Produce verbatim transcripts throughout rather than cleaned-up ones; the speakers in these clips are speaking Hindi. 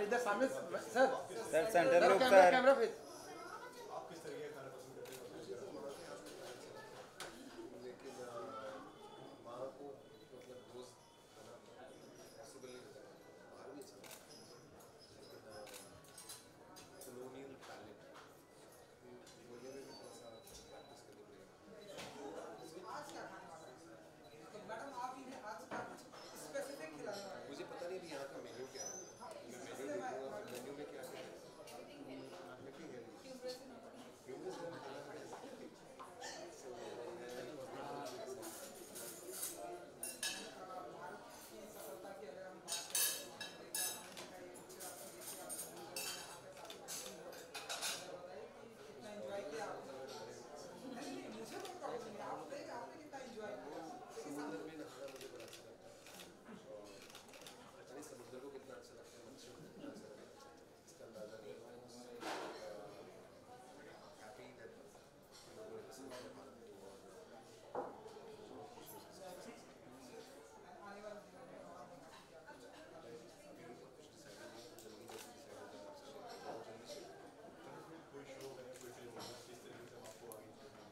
सर इधर सामने sir sir centre look camera sir. Camera face. आप किस तरीके का खाना पसंद करते हैं? लेकिन माँ को मतलब दोस्त बना पॉसिबल नहीं होता है, बाहर भी अच्छा कॉलोनियल पैलेट बोलने में भी थोड़ा सा प्रैक्टिस करनी पड़ेगी। आज क्या खाने वाला है? तो मैडम आप इन्हें आज का स्पेसिफिक खिलाने वाले हैं। मुझे पता नहीं कि यहाँ का मेन्यू क्या है, मैं मेन्यू देखूँगा फिर मेन्यू में क्या क्या है। भारत की सफलता की अगर हम बात करें तो हमने देखा हमने का ये पिक्चर आपको देखी आपने बताइए कि कितना एंजॉय किया आपने। नहीं नहीं मुझे कोई प्रॉब्लम नहीं, आपने आपने कितना एंजॉय किया। समुद्र में नहाना मुझे बड़ा अच्छा लगता है और पता नहीं समुद्र को कितना अच्छा लगता है, मनुष्य को कितना अच्छा लगता है इसका अंदाज़ा नहीं है। हैप्पी दैट लोगों ने पसंद किया भारत को और आने वाले दिनों में और अभी तो कुछ डिसाइड नहीं, जल्दी जल्दी डिसाइड होता है आपसे शेयर करता हूँ जल्दी से। कोई शो है, कोई फिल्म है, किस तरीके से हम आपको आगे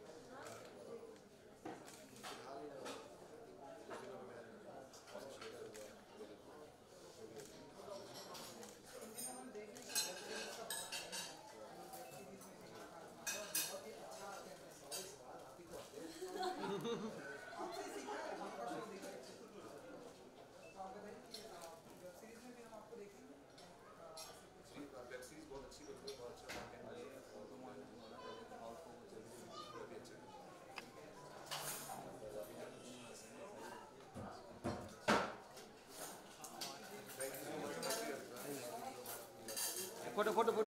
फिलहाल कुछ दिनों में मैं शेयर करूँगा। इन दिनों हम देख रहे हैं कि वेब सीरीज का बहुत ट्रेंड है। वेब सीरीज में भी बहुत ही अच्छा आपसे सीखा है आपका शो देख रहे हैं। तो आप बताइए कि वेब सीरीज में भी हम आपको देखेंगे वेब सीरीज बहुत अच्छी बन गई, बहुत अच्छा कंटेंट है और भी अच्छा है। Photo photo photo.